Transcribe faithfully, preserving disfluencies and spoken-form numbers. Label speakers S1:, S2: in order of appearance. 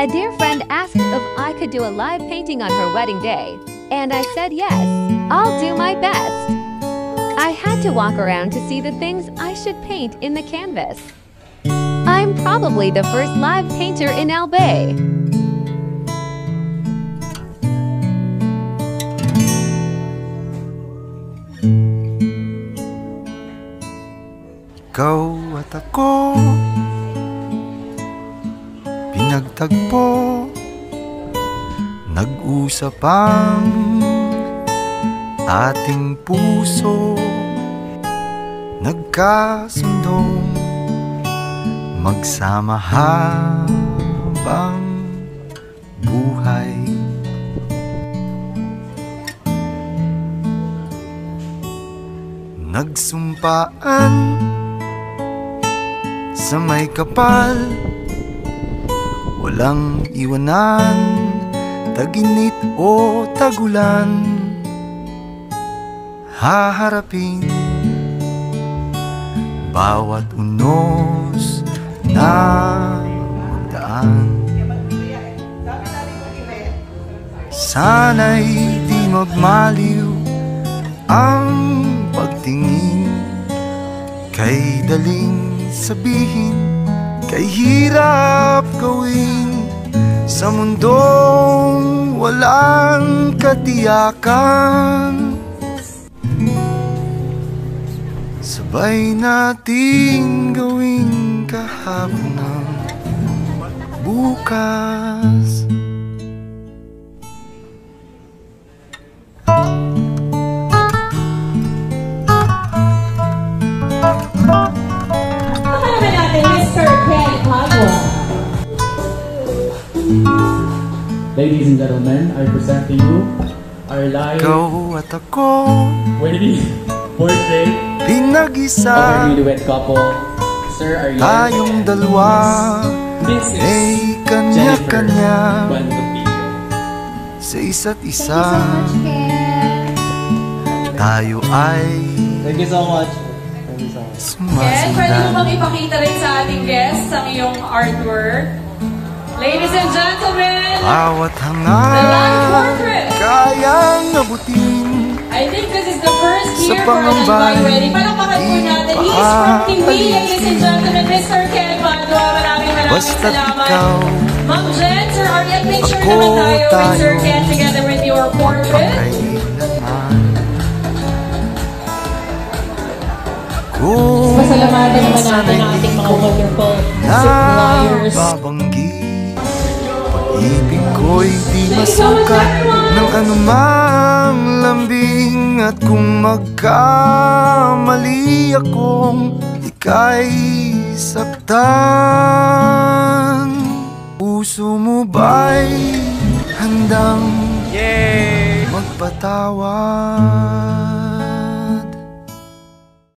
S1: A dear friend asked if I could do a live painting on her wedding day, and I said yes, I'll do my best. I had to walk around to see the things I should paint in the canvas. I'm probably the first live painter in Albay.
S2: Ikaw at ako, pinagtagpo, nag-usap ang ating puso, nagkasundong magsama habang buhay. Nagsumpaan sa may kapal, walang iwanan, taginit o tagulan, haharapin bawat unos na magdaan. Sana'y di magmaliw ang pagtingin, kay daling sabihin, kay hirap gawin sa mundong walang katiyakan. Sabay natin gawin kahapon ng bukas.
S3: Ladies and gentlemen, I present to you our live
S2: Ikaw at ako,
S3: wedding portrait
S2: pinag-isa,
S3: of our newlywed couple, Sir Ariel
S2: tayong
S3: and
S2: dalawa,
S3: Miss
S2: may kanya-kanya sa isa't isa. Tayo ay
S3: Thank you so much.
S4: Yes, pwede mo
S2: sumasundan.
S4: bang ipakita rin sa ating guests ang iyong artwork? Ladies and gentlemen,
S2: Bawat
S4: the live
S2: hangat
S4: portrait.
S2: kayang abutin,
S4: I think this is the first
S2: sa
S4: year for an
S2: pangambay,
S4: Albay wedding. Palakpakan po natin. He is from T V, ladies and gentlemen, Mister Ken Madua. Maraming maraming
S2: basta't
S4: salamat.
S2: ikaw,
S4: Ma'am Jen, Sir Ariel, picture
S2: ako,
S4: naman tayo with Sir
S2: tayo,
S4: Ken together with your portrait.
S2: pagkailanman. Kung
S4: Pasalamatan naman natin ang ating mga wonderful suppliers.
S2: nababanggi, pag-ibig ko'y di masukat ng anumang lambing. At kung magkamali akong ika'y saktan, puso mo ba'y handang magpatawad?